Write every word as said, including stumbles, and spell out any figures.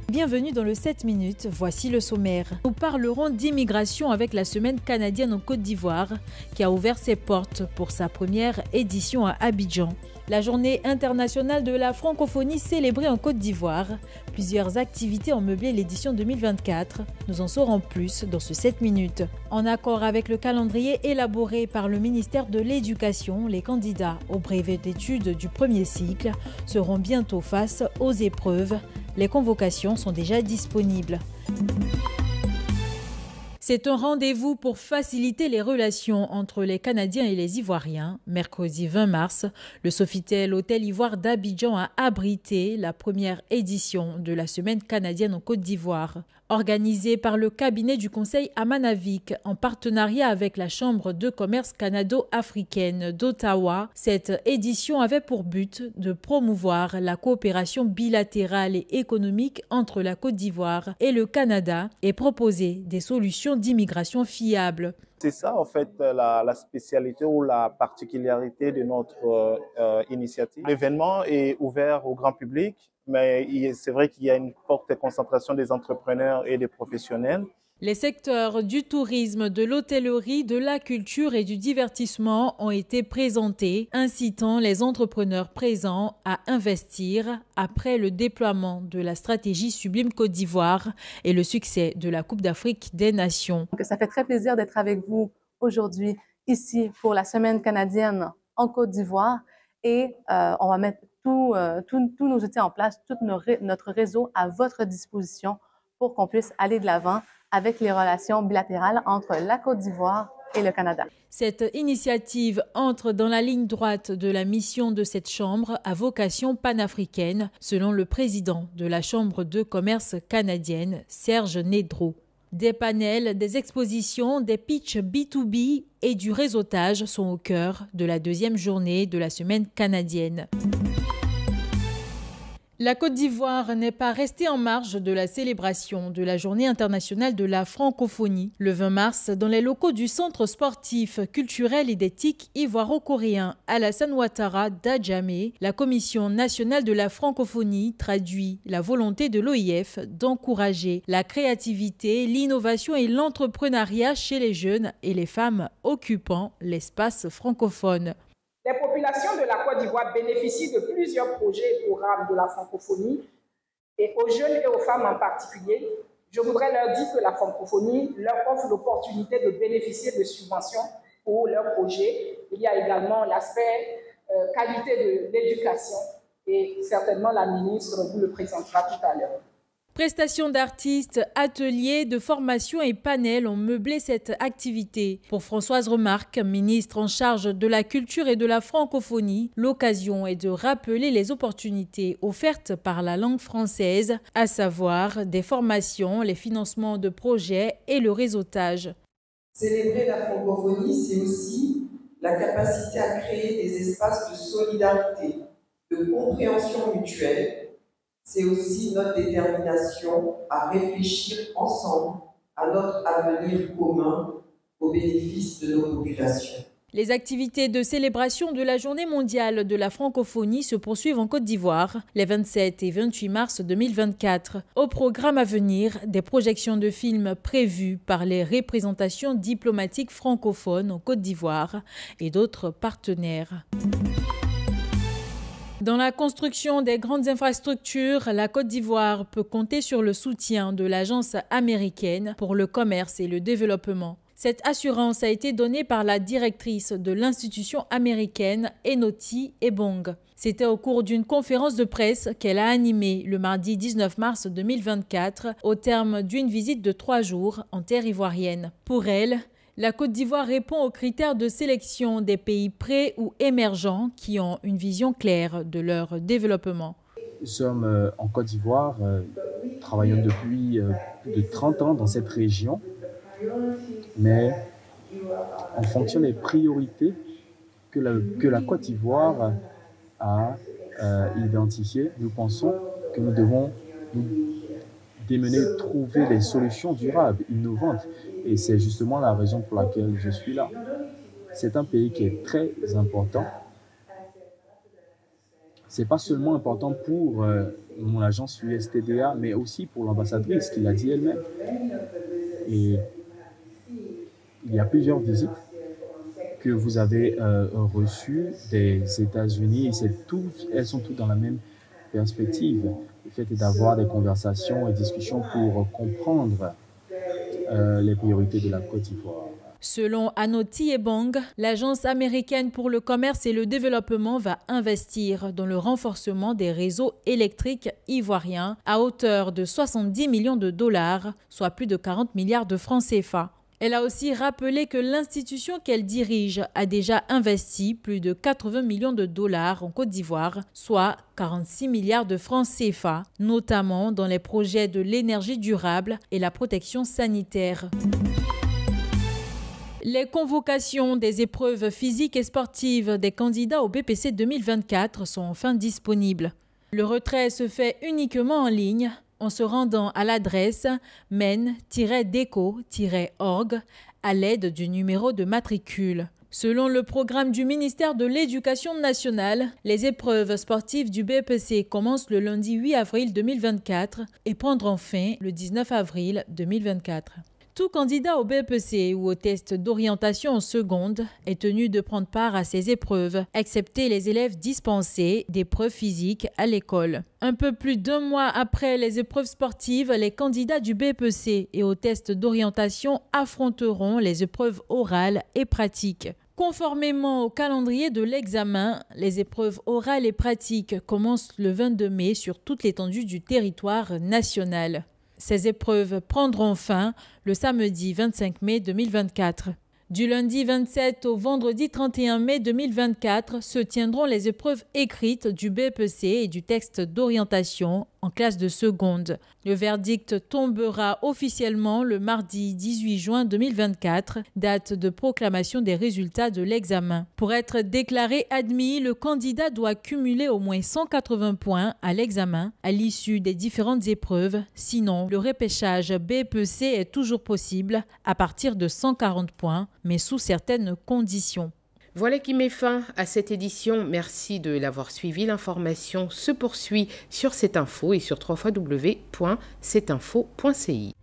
Bienvenue dans le sept minutes, voici le sommaire. Nous parlerons d'immigration avec la Semaine canadienne en Côte d'Ivoire qui a ouvert ses portes pour sa première édition à Abidjan. La journée internationale de la francophonie célébrée en Côte d'Ivoire. Plusieurs activités ont meublé l'édition deux mille vingt-quatre. Nous en saurons plus dans ce sept minutes. En accord avec le calendrier élaboré par le ministère de l'Éducation, les candidats au brevet d'études du premier cycle seront bientôt face aux épreuves. Les convocations sont déjà disponibles. C'est un rendez-vous pour faciliter les relations entre les Canadiens et les Ivoiriens. Mercredi vingt mars, le Sofitel Hôtel Ivoire d'Abidjan a abrité la première édition de la Semaine canadienne en Côte d'Ivoire. Organisée par le cabinet du Conseil Amanavik en partenariat avec la Chambre de commerce canado-africaine d'Ottawa, cette édition avait pour but de promouvoir la coopération bilatérale et économique entre la Côte d'Ivoire et le Canada et proposer des solutions d'immigration fiables. C'est ça, en fait, la, la spécialité ou la particularité de notre euh, initiative. L'événement est ouvert au grand public, mais c'est vrai qu'il y a une forte concentration des entrepreneurs et des professionnels. Les secteurs du tourisme, de l'hôtellerie, de la culture et du divertissement ont été présentés, incitant les entrepreneurs présents à investir après le déploiement de la stratégie Sublime Côte d'Ivoire et le succès de la Coupe d'Afrique des Nations. Ça fait très plaisir d'être avec vous aujourd'hui ici pour la Semaine canadienne en Côte d'Ivoire et euh, on va mettre tous euh, nos outils en place, tout nos, notre réseau à votre disposition pour qu'on puisse aller de l'avant avec les relations bilatérales entre la Côte d'Ivoire et le Canada. Cette initiative entre dans la ligne droite de la mission de cette Chambre à vocation panafricaine, selon le président de la Chambre de commerce canadienne, Serge Nedro. Des panels, des expositions, des pitchs B deux B et du réseautage sont au cœur de la deuxième journée de la Semaine canadienne. La Côte d'Ivoire n'est pas restée en marge de la célébration de la Journée internationale de la francophonie. Le vingt mars, dans les locaux du Centre sportif, culturel et d'éthique ivoiro-coréen Alassane Ouattara d'Adjamé, la Commission nationale de la francophonie traduit la volonté de l'O I F d'encourager la créativité, l'innovation et l'entrepreneuriat chez les jeunes et les femmes occupant l'espace francophone. Les populations de la Côte d'Ivoire bénéficient de plusieurs projets et programmes de la francophonie et aux jeunes et aux femmes en particulier, je voudrais leur dire que la francophonie leur offre l'opportunité de bénéficier de subventions pour leurs projets. Il y a également l'aspect euh, qualité de l'éducation et certainement la ministre vous le présentera tout à l'heure. Prestations d'artistes, ateliers de formation et panels ont meublé cette activité. Pour Françoise Remarque, ministre en charge de la culture et de la francophonie, l'occasion est de rappeler les opportunités offertes par la langue française, à savoir des formations, les financements de projets et le réseautage. Célébrer la francophonie, c'est aussi la capacité à créer des espaces de solidarité, de compréhension mutuelle. C'est aussi notre détermination à réfléchir ensemble à notre avenir commun au bénéfice de nos populations. Les activités de célébration de la Journée mondiale de la francophonie se poursuivent en Côte d'Ivoire les vingt-sept et vingt-huit mars deux mille vingt-quatre. Au programme à venir, des projections de films prévues par les représentations diplomatiques francophones en Côte d'Ivoire et d'autres partenaires. Dans la construction des grandes infrastructures, la Côte d'Ivoire peut compter sur le soutien de l'Agence américaine pour le commerce et le développement. Cette assurance a été donnée par la directrice de l'institution américaine Enoti Ebong. C'était au cours d'une conférence de presse qu'elle a animée le mardi dix-neuf mars deux mille vingt-quatre au terme d'une visite de trois jours en terre ivoirienne. Pour elle, la Côte d'Ivoire répond aux critères de sélection des pays prêts ou émergents qui ont une vision claire de leur développement. Nous sommes euh, en Côte d'Ivoire, euh, travaillons depuis euh, plus de trente ans dans cette région, mais en fonction des priorités que la, que la Côte d'Ivoire a euh, identifiées, nous pensons que nous devons nous démener, trouver des solutions durables, innovantes. Et c'est justement la raison pour laquelle je suis là. C'est un pays qui est très important. c'est pas seulement important pour euh, mon agence U S T D A, mais aussi pour l'ambassadrice qui l'a dit elle-même. Et il y a plusieurs visites que vous avez euh, reçues des États-Unis et c'est tout, elles sont toutes dans la même perspective. Le fait est d'avoir des conversations et discussions pour comprendre euh, les priorités de la Côte d'Ivoire. Selon Anoti Ebong, l'Agence américaine pour le commerce et le développement va investir dans le renforcement des réseaux électriques ivoiriens à hauteur de soixante-dix millions de dollars, soit plus de quarante milliards de francs C F A. Elle a aussi rappelé que l'institution qu'elle dirige a déjà investi plus de quatre-vingts millions de dollars en Côte d'Ivoire, soit quarante-six milliards de francs C F A, notamment dans les projets de l'énergie durable et la protection sanitaire. Les convocations des épreuves physiques et sportives des candidats au B P C deux mille vingt-quatre sont enfin disponibles. Le retrait se fait uniquement en ligne en se rendant à l'adresse men tiret deco tiret org à l'aide du numéro de matricule. Selon le programme du ministère de l'Éducation nationale, les épreuves sportives du B P C commencent le lundi huit avril deux mille vingt-quatre et prendront fin le dix-neuf avril deux mille vingt-quatre. Tout candidat au B P C ou au test d'orientation en seconde est tenu de prendre part à ces épreuves, excepté les élèves dispensés d'épreuves physiques à l'école. Un peu plus d'un mois après les épreuves sportives, les candidats du B P C et au test d'orientation affronteront les épreuves orales et pratiques. Conformément au calendrier de l'examen, les épreuves orales et pratiques commencent le vingt-deux mai sur toute l'étendue du territoire national. Ces épreuves prendront fin le samedi vingt-cinq mai deux mille vingt-quatre. Du lundi vingt-sept au vendredi trente et un mai deux mille vingt-quatre se tiendront les épreuves écrites du B P C et du texte d'orientation en classe de seconde. Le verdict tombera officiellement le mardi dix-huit juin deux mille vingt-quatre, date de proclamation des résultats de l'examen. Pour être déclaré admis, le candidat doit cumuler au moins cent quatre-vingts points à l'examen à l'issue des différentes épreuves. Sinon, le repêchage B P C est toujours possible à partir de cent quarante points, mais sous certaines conditions. Voilà qui met fin à cette édition. Merci de l'avoir suivi. L'information se poursuit sur cette info et sur w w w point cette info point c i.